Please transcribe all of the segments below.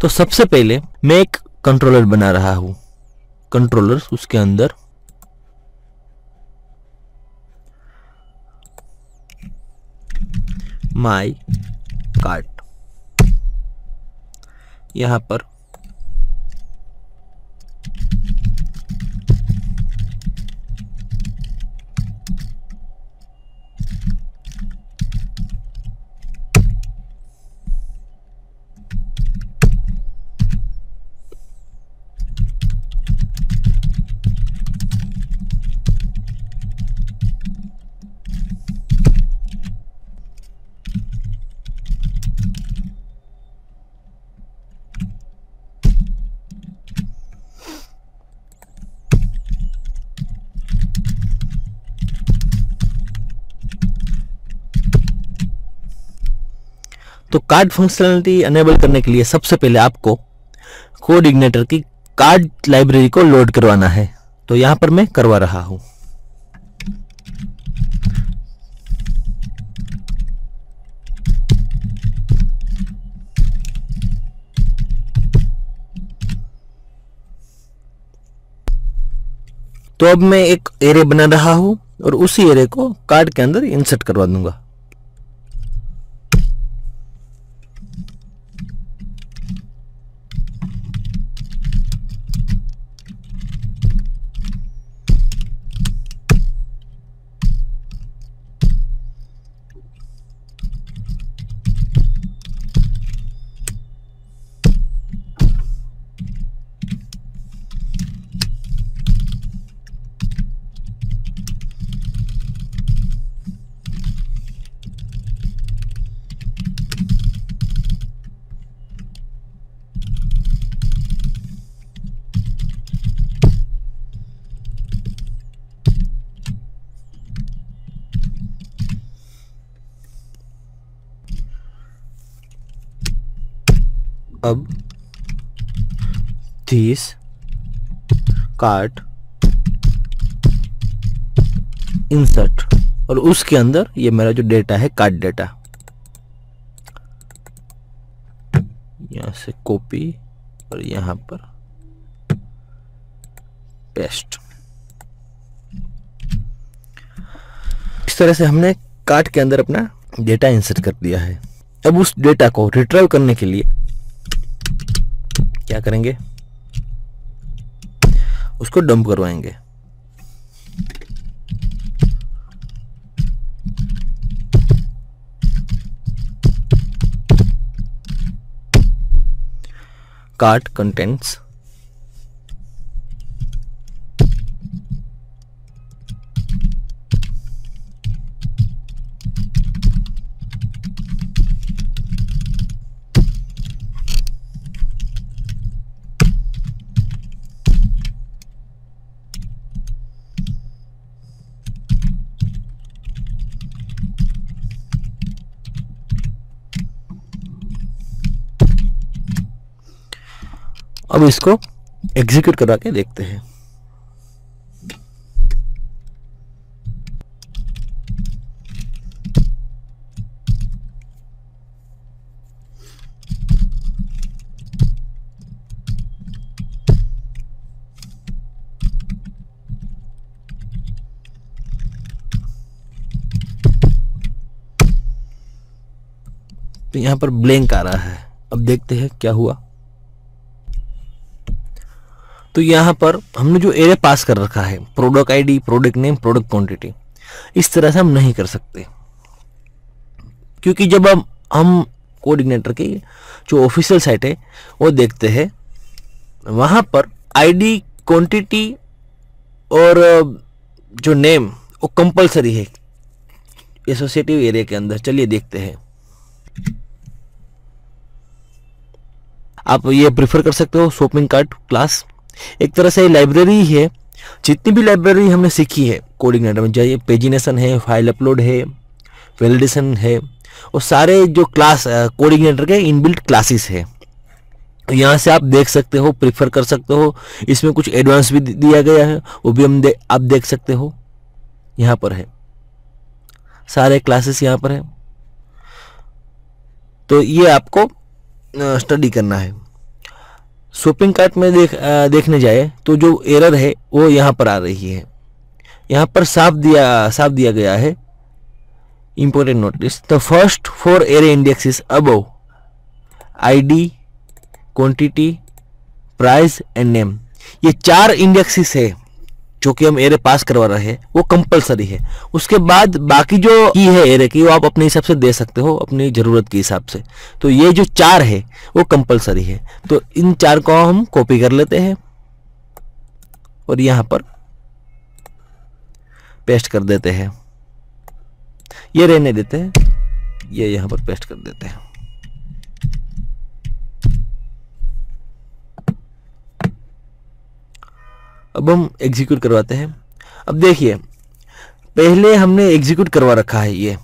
तो सबसे पहले मैं एक कंट्रोलर बना रहा हूं। कंट्रोलर, उसके अंदर माई कार्ट, यहां पर तो कार्ड फंक्शनलिटी अनेबल करने के लिए सबसे पहले आपको कोडिग्नेटर की कार्ड लाइब्रेरी को लोड करवाना है। तो यहां पर मैं करवा रहा हूं। तो अब मैं एक एरे बना रहा हूं और उसी एरे को कार्ड के अंदर इंसर्ट करवा दूंगा। अब दिस कार्ड इंसर्ट, और उसके अंदर ये मेरा जो डेटा है कार्ड डेटा, यहां से कॉपी और यहां पर पेस्ट। इस तरह से हमने कार्ड के अंदर अपना डेटा इंसर्ट कर दिया है। अब उस डेटा को रिट्रीव करने के लिए क्या करेंगे, उसको डंप करवाएंगे। कार्ट कंटेंट्स अब इसको एग्जीक्यूट करा के देखते हैं। तो यहां पर ब्लैंक आ रहा है। अब देखते हैं क्या हुआ। तो यहाँ पर हमने जो एरे पास कर रखा है, product ID, product name, product quantity, इस तरह से हम नहीं कर सकते, क्योंकि जब हम कोडिग्नेटर की जो ऑफिशियल साइट है वो देखते हैं, वहाँ पर आईडी, क्वांटिटी और जो नेम वो कंपलसरी है एसोसिएटिव एरिया के अंदर। चलिए देखते हैं। आप ये प्रिफर कर सकते हो शॉपिंग कार्ट क्लास, एक तरह से लाइब्रेरी है। जितनी भी लाइब्रेरी हमने सीखी है कोडिग्नेटर में, चाहे पेजिनेशन है, फाइल अपलोड है, वैलिडेशन है, और सारे जो क्लास कोडिग्नेटर के इनबिल्ट क्लासेस है, यहाँ से आप देख सकते हो, प्रिफर कर सकते हो। इसमें कुछ एडवांस भी दिया गया है, वो भी आप देख सकते हो। यहाँ पर है सारे क्लासेस, यहाँ पर है। तो ये आपको स्टडी करना है। शॉपिंग कार्ट में देखने जाए तो जो एरर है वो यहाँ पर आ रही है। यहाँ पर साफ दिया गया है important notice, the first 4 array index is above ID, quantity, price and name. ये 4 इंडेक्सेस है जो कि हम एरे पास करवा रहे हैं, वो कंपलसरी है। उसके बाद बाकी जो की है एरे की वो आप अपने हिसाब से दे सकते हो, अपनी ज़रूरत के हिसाब से। तो ये जो 4 है वो कंपलसरी है, तो इन 4 को हम कॉपी कर लेते हैं और यहाँ पर पेस्ट कर देते हैं। ये रहने देते हैं, ये यहाँ पर पेस्ट कर देते हैं। अब हम एग्जीक्यूट करवाते हैं। अब देखिए पहले हमने एग्जीक्यूट करवा रखा है ये,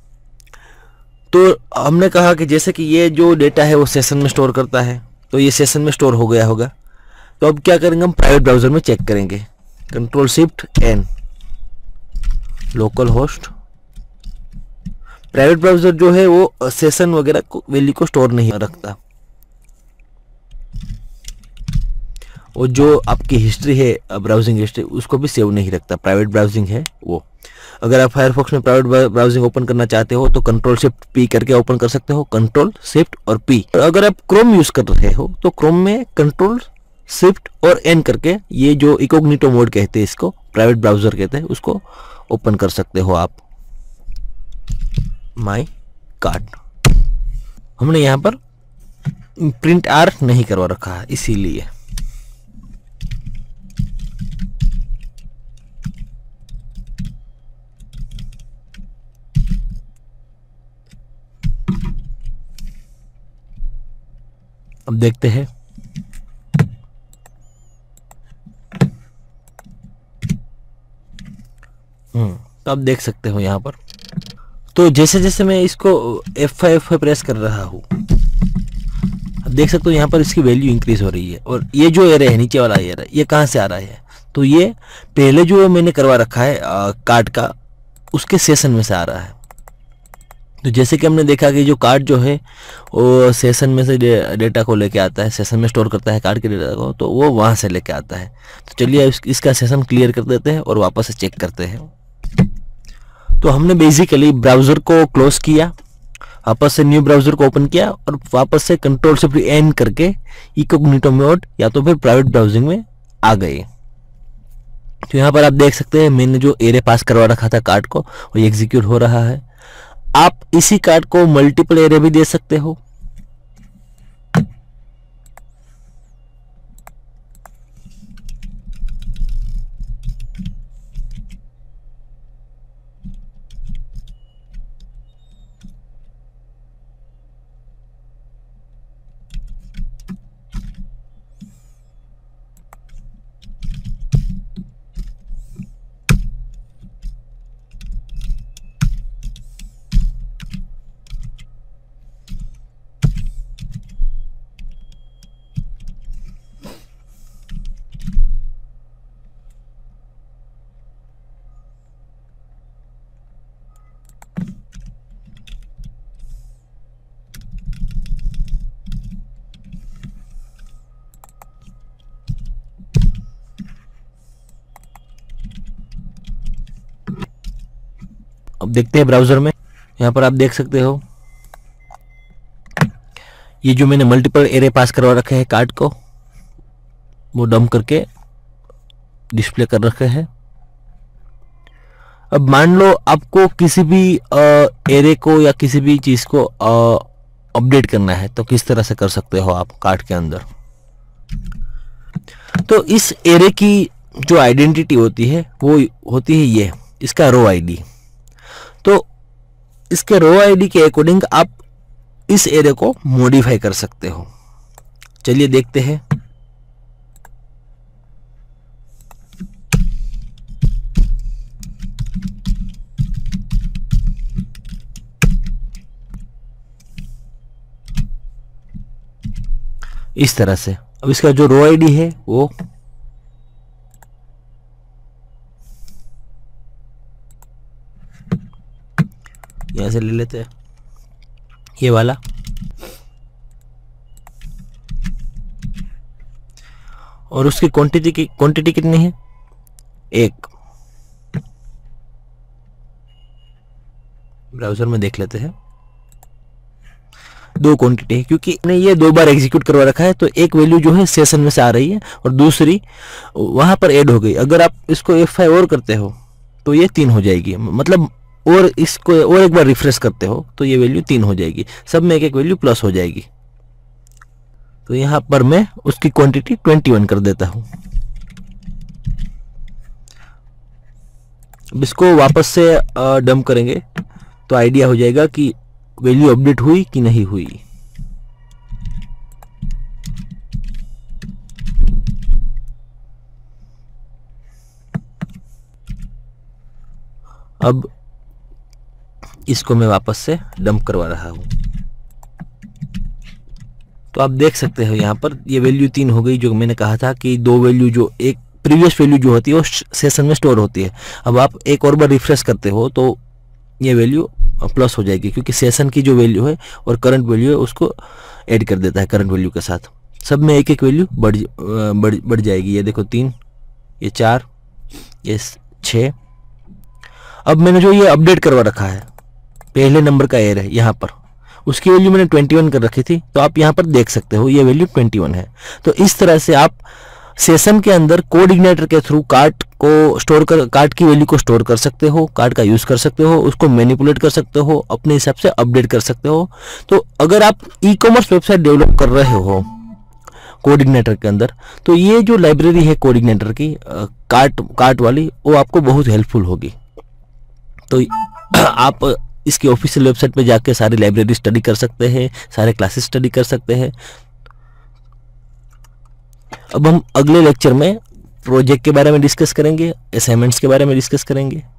तो हमने कहा कि जैसे कि ये जो डेटा है वो सेशन में स्टोर करता है, तो ये सेशन में स्टोर हो गया होगा। तो अब क्या करेंगे, हम प्राइवेट ब्राउज़र में चेक करेंगे। Control shift N, local host. Private browser जो है वो सेशन वगैरह वैल्यू को स्टोर नहीं रखता, और जो आपकी हिस्ट्री है ब्राउजिंग हिस्ट्री उसको भी सेव नहीं रखता। प्राइवेट ब्राउजिंग है वो। अगर आप फायरफॉक्स में प्राइवेट ब्राउजिंग ओपन करना चाहते हो तो कंट्रोल शिफ्ट पी करके ओपन कर सकते हो, कंट्रोल शिफ्ट और पी। अगर आप क्रोम यूज कर रहे हो तो क्रोम में कंट्रोल शिफ्ट और एन करके, ये जो इकोग्निटो मोड कहते हैं इसको, प्राइवेट ब्राउजर कहते हैं, उसको ओपन कर सकते हो आप। माई कार्ट हमने यहाँ पर प्रिंट आर नहीं करवा रखा है इसीलिए। अब देखते हैं। तो आप देख सकते हो यहाँ पर, तो जैसे जैसे मैं इसको F5 प्रेस कर रहा हूँ, अब देख सकते हो यहाँ पर इसकी वैल्यू इंक्रीज हो रही है। और ये जो एरे है, नीचे वाला एरे, ये कहाँ से आ रहा है, तो ये पहले जो मैंने करवा रखा है कार्ड का, उसके सेशन में से आ रहा है। तो जैसे कि हमने देखा कि जो कार्ड जो है वो सेशन में से डेटा को लेके आता है, सेशन में स्टोर करता है कार्ड के डेटा को, तो वो वहाँ से लेके आता है। तो चलिए इसका सेशन क्लियर कर देते हैं और वापस से चेक करते हैं। तो हमने बेसिकली ब्राउज़र को क्लोज किया, वापस से न्यू ब्राउज़र को ओपन किया और वापस से कंट्रोल शिफ्ट एन करके इकोग्निटो मोड या तो फिर प्राइवेट ब्राउजिंग में आ गए। तो यहाँ पर आप देख सकते हैं मैंने जो एरे पास करवा रखा था कार्ड को, वो एग्जीक्यूट हो रहा है। आप इसी कार्ड को मल्टीपल एरे भी दे सकते हो। अब देखते हैं ब्राउज़र में। यहाँ पर आप देख सकते हो ये जो मैंने मल्टीपल एरे पास करवा रखे हैं कार्ड को, वो डंप करके डिस्प्ले कर रखे हैं। अब मान लो आपको किसी भी एरे को या किसी भी चीज़ को अपडेट करना है, तो किस तरह से कर सकते हो आप कार्ड के अंदर। तो इस एरे की जो आइडेंटिटी होती है वो होती है ये, इसका रो आईडी। तो इसके रो आईडी के अकॉर्डिंग आप इस एरे को मॉडिफाई कर सकते हो। चलिए देखते हैं। इस तरह से अब इसका जो रो आईडी है वो यहां से ले लेते हैं, ये वाला। और उसकी क्वांटिटी कितनी है, 1। ब्राउजर में देख लेते हैं, 2 क्वांटिटी है, क्योंकि मैंने ये 2 बार एग्जीक्यूट करवा रखा है, तो एक वैल्यू जो है सेशन में से आ रही है और दूसरी वहां पर ऐड हो गई। अगर आप इसको F5 और करते हो तो ये 3 हो जाएगी, मतलब और इसको और एक बार रिफ्रेश करते हो तो ये वैल्यू 3 हो जाएगी, सब में एक वैल्यू प्लस हो जाएगी। तो यहां पर मैं उसकी क्वांटिटी 21 कर देता हूं। अब इसको वापस से डंप करेंगे तो आइडिया हो जाएगा कि वैल्यू अपडेट हुई कि नहीं हुई। अब इसको मैं वापस से डंप करवा रहा हूं, तो आप देख सकते हो यहाँ पर ये वैल्यू 3 हो गई। जो मैंने कहा था कि 2 वैल्यू, जो एक प्रीवियस वैल्यू जो होती है वो सेशन में स्टोर होती है। अब आप एक और बार रिफ्रेश करते हो तो ये वैल्यू प्लस हो जाएगी, क्योंकि सेशन की जो वैल्यू है और करंट वैल्यू है उसको ऐड कर देता है करंट वैल्यू के साथ। सब में एक वैल्यू बढ़ जाएगी। ये देखो 3, ये 4, ये 6। अब मैंने जो ये अपडेट करवा रखा है, पहले नंबर का एयर है यहाँ पर, उसकी वैल्यू मैंने 21 कर रखी थी, तो आप यहाँ पर देख सकते हो ये वैल्यू 21 है। तो इस तरह से आप सेशन के अंदर कोड इग्नाइटर के थ्रू कार्ड की वैल्यू को स्टोर कर सकते हो, कार्ड का यूज कर सकते हो, उसको मैनिपुलेट कर सकते हो, अपने हिसाब से अपडेट कर सकते हो। तो अगर आप ई-कॉमर्स वेबसाइट डेवलप कर रहे हो कोड इग्नाइटर के अंदर, तो ये जो लाइब्रेरी है कोड इग्नाइटर की कार्ट वाली, वो आपको बहुत हेल्पफुल होगी। तो आप इसकी ऑफिशियल वेबसाइट पे जाके सारी लाइब्रेरी स्टडी कर सकते हैं, सारे क्लासेस स्टडी कर सकते हैं। अब हम अगले लेक्चर में प्रोजेक्ट के बारे में डिस्कस करेंगे, असाइनमेंट्स के बारे में डिस्कस करेंगे।